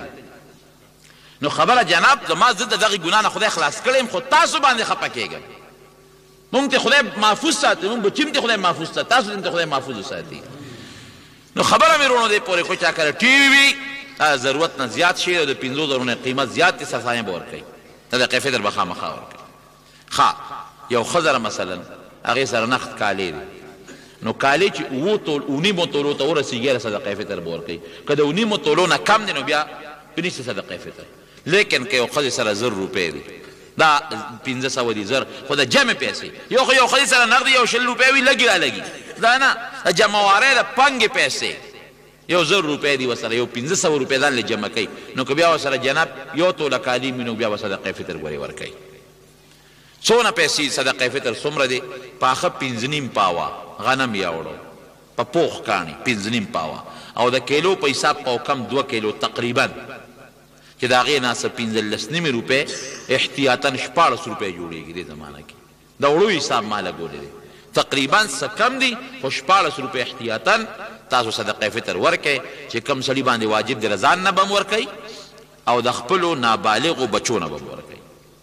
نو خبره جناب زما زه د دغې ګناه نه خدای خلاص کړی یم خو تاسو باندې خفه کېږم مونږ ته خدای محفوظ ساتي مونږ بچیم ته خدای محفوظ ساتي تاسو ته خدای محفوظ وساتي نو خبره مې وروڼو دې پورې کو چا کله ټي وي وي ضرورت نه زیات شي او د 5,000 نه قیمت زیات دي سرسایه به ورکوي صدقې فطر به خامخا ورکوي ښه یو ښځه مثلا هغې سره نقد کالي دي نو کالي چې 9 تولو ته ورسېږي صدقې فطر به ورکوي که د 9 تولو نه کم دی نو بیا نشته صدقې فطر لیکن که یو ښځې سره 1000 روپۍ دي دا 1500 دي 1000 خو د جمع پیسې یو ښځې سره نغدي یو 1000 روپۍ وي لږې رالګي دا نه د جمعوارۍ د پنګې پیسې یو 1000 روپۍ دي ورسره یو 1500 روپۍ ځان له جمع کوي نو که بیا ورسره جناب یو توله کالي وي نو بیا به صدقې فطر ګورې ورکوي څونه پیسې صدقې فطر څومره دی پاخه 5.5 پاوه غنم یاوړو په پوخ کاڼي 5.5 پاوه او د کیلو په حساب په کم 2 کیلو تقریبا چې د هغې نه څه 15 روپۍ احتیاطاً 14 روپۍ جوړېږي دې زمانه کې د وړو حساب ما لګولی دی تقریبا څه کم دي خو 14 روپۍ احتیاطاً تاسو صدقې فطر ورکئ چې کم سړي باندې واجب دی رضان نه به م ورکئ او د خپلو نابالغو بچو نه به م ورکئ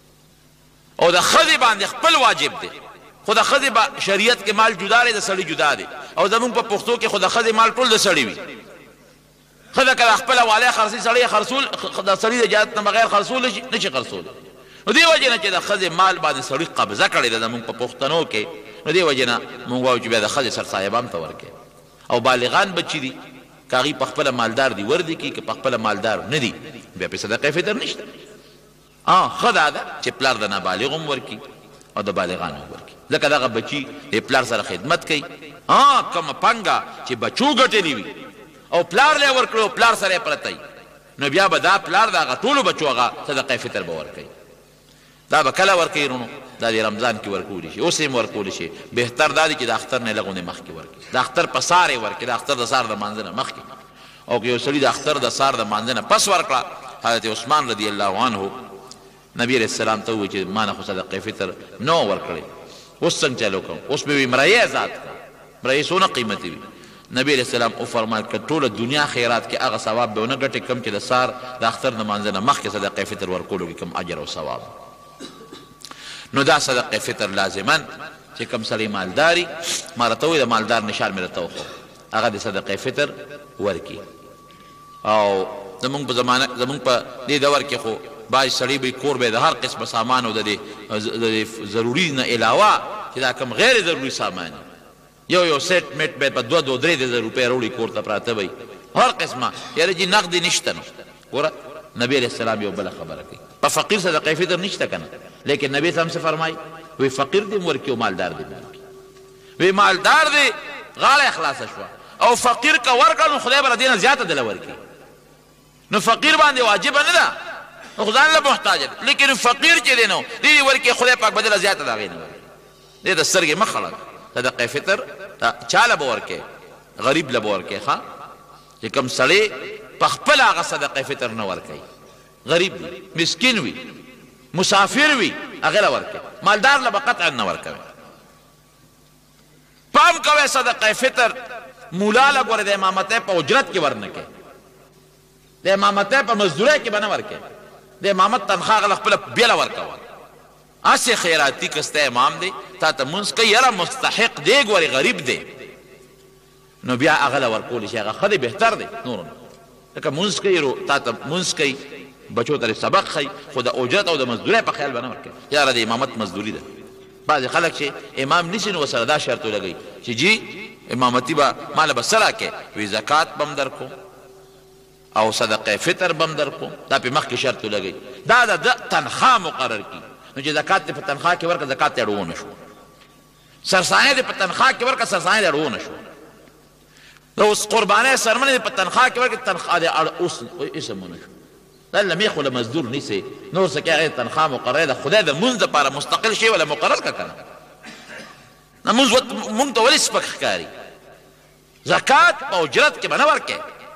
او د ښځې باندې خپل واجب دی خو د ښځې به شریعت کې مال جدا دی د سړي جدا دی او زمونږ په پښتو کې خو د ښځې مال ټول د سړي وي ښځه که د خپله والی خرڅي سړی خرڅول د سړي د اجازت نه بغیر خرڅول نه شي خرڅولی نو دې وجې نه چې د ښځې مال باندې سړي قبضه کړې ده زمونږ په پښتنو کې نو دې وجې نه مونږ وایو چې بیا د ښځې سرسایه به هم ته ورکړې او بالغان بچي دي که هغوی په خپله مالدار دي وردي کړي که په خپله مالدار نه دي بیا پرې صدقې فطر نشته ښه دا ده چې پلار د نابالغ هم ورکړي او د بالغانو هم ورکړي ځکه دغه بچي د پلار سره خدمت کوي کومه پانګه چې بچو ګټلې وي او پلار له ورکړو پلار سره پرتی نو بیا به دا پلار د هغه ټولو بچو هغه صدقې فطر به ورکوي دا به کله ورکوي رونو دا د رمضان کې ورکولی شي اوس هم ورکولی شي بهتر دا دی چې د اختر نه لږ مخکې ورکړي د اختر په سهار یې ورکړي د اختر د سهار د مانځه نه مخکې او که یو سړي د اختر د سهار د مانځه نه پس ورکړه حضرت عثمان رضی الله عنه نبی علیه السلام ته ووایي چې ما نه خو صدقې فطر نه ورکړی اوس څنګه چلو کوم اوس به وي مرایې ذات کړه مرایې څونه قیمتي وي نبی علیه السلام وفرمایل که ټوله دنیا خیرات کې هغه ثواب به ونه ګټې کم چې د سهار د اختر د مانځه نه مخکې صدقې فطر ورکولو کې کم اجر او ثواب نو دا صدقې فطر لازما چې کم سړی مالداري ما راته ووایي د مالدار نشان مې راته وښو هغه د صدقې فطر ورکړي او زمونږ په زمانه زمونږ په دې دور کې خو بعض سړي به کور به د هر قسمه سامان او د ضروري نه علاوه چې دا کم غیر ضروري سامان یو سیټ میټ به په 2-3 روپۍ راوړي کور ته پراته وي هر قسمه یاره جي نقدي نشته نو ګوره نبی علیه السلام یو بله خبره کوي په فقیر صدقې فطر نشته که نه لیکن نبی صاحب څه فرمایي وی فقیر دې م ورکړي او مالدار دې م ورکړي وی مالدار دې غاړه خلاصه شوه او فقیر که ورکړه نو خدای به له دې نه زیاته دله ورکړي نو فقیر باندې واجبه نه ده خو ځان له محتاج ده لیکن فقیر چې دی نو دې ورکړي خدای پاک به دله زیاته د هغې نه ورکړي دې ته سترګې مه خړه صدقې فطر چا له به ورکړې غریب له به ورکړې ښه چې کوم سړی په خپله هغه صدقې فطر نه ورکوي غریب وي مسکین وي مسافر وي هغې له ورکوي مالدار له به قطعا نه ورکوي پام کوئ صدقې فطر مولا له ګوره د امامتۍ په اجرت کې ورنه کوي د امامتۍ په مزدورۍ کې به نه ورکوي د امامت تنخوا هغه له خپله بېله ورکوه اسې خیراتي کسته امام دی تا ته مونځ کوي یاره مستحق دی ګورې غریب دی نو بیا هغه له ورکولی شي هغه ښه دی بهتر دی نور نه لکه مونځ کوي تا ته مونځ کوي بچو ته سبق ښیي خو د اجرت او د مزدورۍ په خیال به نه ورکوي یاره د امامت مزدوري ده بعضې خلک چې امام نیسي نو ورسره دا شرط ولګوي چې جي امامتی با مال به څه راکې؟ وی زکات به هم درکو او صدقه فطر به هم درکو. دا پې مخکې شرط ولګوي دا د تنخوا مقرر کړي. نو چې زکات دې په تنخوا کې ورکړه زکات یې اړونه شو، سرسایه دې په تنخوا کې ورکړه سرسایه دې اړونه شو. دا اوس قربانۍ سرمنې دې په تنخوا کې ورکړه تنخوا دې اوس اسم ونه شو. دا لمیخ ولا مزدور نیسي نور څه کې هغې تنخوا مقرره ده. خدای د مونځ دپاره مستقل شی ولا مقرر که که نه مونځ مونږ ته ولې سپک ښکاري؟ زکات په اجرت کې به نه ورکې،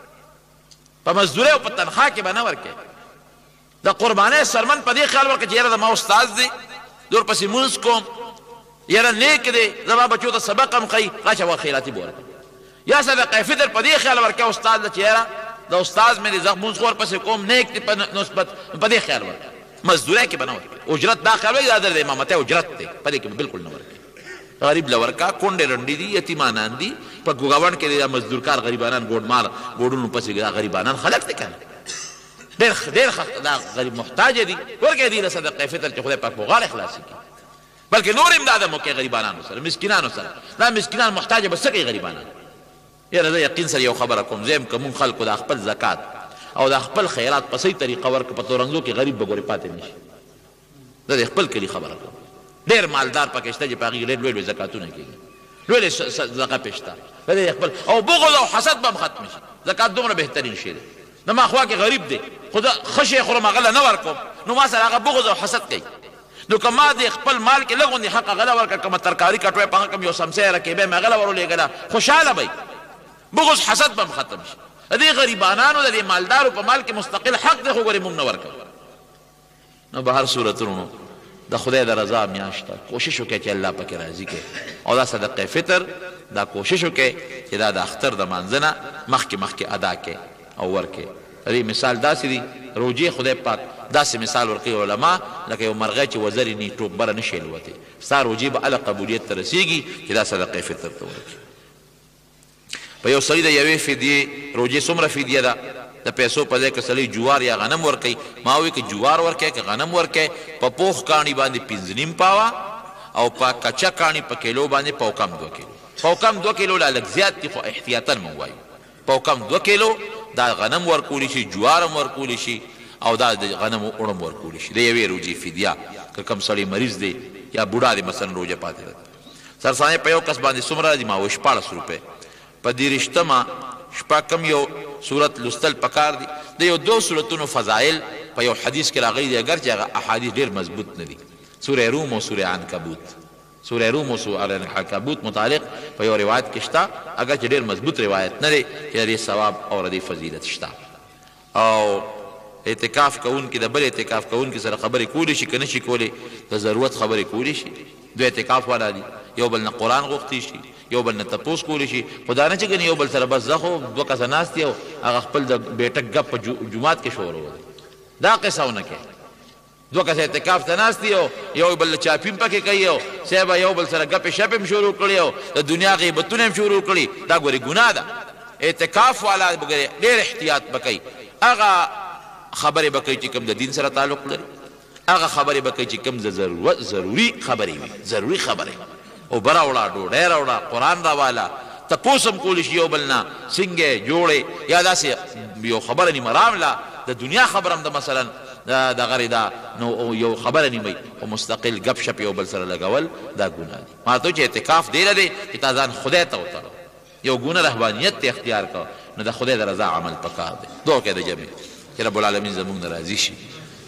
په مزدورۍ او په تنخوا کې به نه ورکې. د قربانۍ سرمن په دې خیال ورکړه چې یاره زما استاد دی زه ورپسې مونځ کوم، یاره نیک دی زما بچو ته سبق هم ښیي، راشه وه خیراتي به ورکړه. یا صدقه فطر په دې خیال ورکړه استاد ته چې یاره د استاد مې د مونځ خو ورپسې کوم نیک دی په نسبت، په دې خیال ورکړه. مزدورۍ کې به نه ورکړي. اجرت دا خیال وایي دا د امامتۍ اجرت دی، په دې کې به بالکل نه ورکړي. غریب له ورکا کونډې رنډې دي یتیمانان دي په ګاونډ کې د مزدورکار غریبانان ګوډونو پسې دا غریبانان خلق دي که نه ډېر دا غریب محتاجه دي ورکړئ دوی له صدقې فطر چې خدای پاک په غاړه خلاصي کړي. بلکې نور امداد هم وکړئ غریبانانو سره مسکینانو سره. دا مسکینان محتاجه به څه کوي غریبانان؟ یاره زه یقین سره یو خبره کوم زه یم که مونږ خلکو دا خپل زکات او دا خپل خیرات په صحیح طریقه ورکړو په تورنځو کې غریب به ګورې پاتې نه شي. زه د خپل کلي خبره کوم. ډېر مالدار پکې شته چې په هغې ډېر لوی لوی زکاتونه کېږي، لوی لوی صدقه پې شته. خپل او بغض او حسد به هم ختم شي. زکات دومره بهترین شی دی. د ما خوا کې غریب دی خو زه ښه شی خورم هغه له نه ورکوم نو ما سره هغه بغض او حسد کوي. نو که ما د خپل مال کې لږ غوندې حق هغه له ورکړه کومه ترکاري کټوی په هغه کوم یو سمسۍ رکیبی مې هغه له ورولېږله خوشحاله به بغض حسد به هم ختم شي. د دې غریبانانو د دې مالدارو په مال کې مستقل حق دی خو ګورې مونږ نه ورکوو. نو به هر صورتونو د خدای د رضا میاشت کوشش وکړئ چې الله پکې راضي کړي. او دا صدقه فطر دا کوشش وکړئ چې دا د اختر د مانځه نه مخکې ادا کړئ او ورکړئ. دې مثال داسې دي روجې خدای پاک داسې مثال ورکوي علما لکه یو مرغۍ چې وزرې نی ټوکبره نه شي الوتی ستا روجې به هله قبولیت ته رسېږي چې دا صدقه فطر ته ورکړي. په یو سړي د یوې فدیې روجې څومره فدیه ده؟ د پیسو په ځای که سړی جوار یا غنم ورکوي ما وایي که جوار ورکوي که غنم ورکوي په پوخ کاڼي باندې 5.5 پاوه او په کچه کاڼي په کیلو باندې پوکم 2 کیلو. پوکم 2 کیلو لا لږ زیات دي خو احتیاطاً مونږ وایو پوکم 2 کیلو دا غنم ورکولی شي جوار هم ورکولی شي او دا د غنمو اوړم ورکولی شي. د یوې روجې فدیه که کوم سړی مریض دی یا بوډا دی مثلا روجه پاتې ده سرسانې په یو کس باندې څومره راځي ما وایي 14 روپۍ. په 30 شپږم یو صورت لوستل پکار دي. د یو 2 صورتونو فضایل په یو حدیث کې راغلي دي اگر چې هغه احادیث ډېر مضبوط نه دي. سوره روم او سوره عنکبوت سوره روم او سوره عنکبوت متعلق په یو روایت کې شته اگر چې ډېر مضبوط روایت نه دی چې د ثواب او د فضیلت شته. او اعتکاف کوونکي د بل اعتکاف کوونکي سره خبرې کولی شي که نه شي کولی د ضرورت خبرې کولی شي. 2 اعتکاف والا دي یو بل نه قرآن غوښتی شي یو بل نه تپوس کولی شي خو دا نه چې ګنې یو بل سره بس زه خو 2 کسه ناست دي او هغه خپل د بیټک ګپ په جومات کې شروع دی دا قصه ونه کوي. 2 کسه اعتکاف ته ناست دي او یو بل چاپیم پکې کوي او صاحب یو بل سره ګپې شپې هم شروع کړي او د دنیا غیبتونه هم شروع کړي دا ګورې ګناه ده. اعتکاف والا ډېر احتیاط به کوي. هغه خبرې به کوي چې کوم د دین سره تعلق لري هغه خبرې به کوي چې کوم ضروري خبرې وي ضروري خبرې او بره وړه ډوډۍ راوړه قرآن راواله تپوس هم کولی شي یو بل نه څنګه جوړې یا داسې یو خبره نیمه راوړله د دنیا خبره هم د مثلا دغه دا نو یو خبره نیمه او مستقل ګپ شپ یو بل سره لګول دا ګناه دي. ما ته چې اعتکاف دی دی چې تا ځان خدای ته وتړه یو ګونه رهبانیت ته اختیار کړه نو د خدای د رضا عمل پکار دی. دعا کوئ د جمع چې رب العالمین زمونږ نه راضي شي.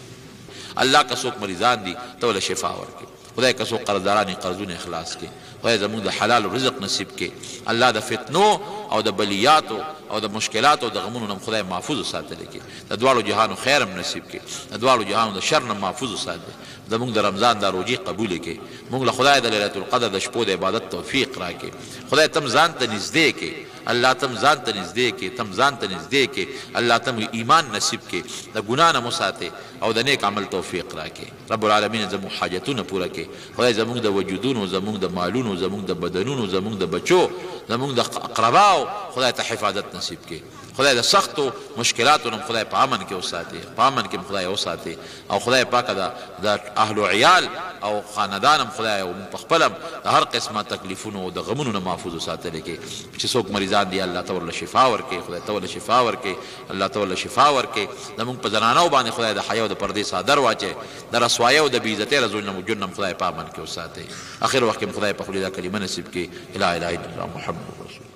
الله که څوک مریضان دي ته له شفا ورکړي. خدای که څوک قرضداران قرضونه اخلاص کړي. خدای زمونږ د حلال رزق نصیب کړي. الله د فتنو او د بلیاتو او د مشکلاتو او د غمونو نه خدای محفوظ ساتلی کړي. د دواړو جهانو خیر هم نصیب کړي. د دواړو جهانو د شر نه محفوظ ساتي. زمونږ د رمضان دا روجې قبول کړي. مونږ له خدای د لیلة القدر د شپو د عبادت توفیق راکړي. خدای تم ځان ته نږدې کړي. الله تم ځان ته نږدې کړي. تم ځان ته نږدې کړي. الله تم ایمان نصیب کړي. د ګناه نه مو ساتي او د نیک عمل توفیق راکړي. رب العالمین زموږ حاجتونه پوره کړي. خدای زموږ د وجودونو زموږ د مالونو زموږ د بدنونو زموږ د بچو زموږ د اقرباو خدای ته حفاظت نصیب کړي. خدای د سختو مشکلاتو نه خدای په امن کې وساتي، په امن کې خدای وساتي، او خدای پاک د اهل و عیال او خاندان هم خدای په خپل د هر قسمه تکلیفونو او د غمونو نه محفوظ وساتلی کې. چې څوک مریضان دي الله تعالی شفا ورکړي، خدای تعالی شفا ورکړي، الله تعالی شفا ورکړي. زمونږ په زنانو باندې خدای د حیا او د پردې صادر واچي، د رسوایۍ او د بې عزتۍ رزقونه مجرم خدای په امن کې وساتي. اخر وخت کې خدای په خپل دا کلمه نصیب کړي، لا اله الا الله محمد رسول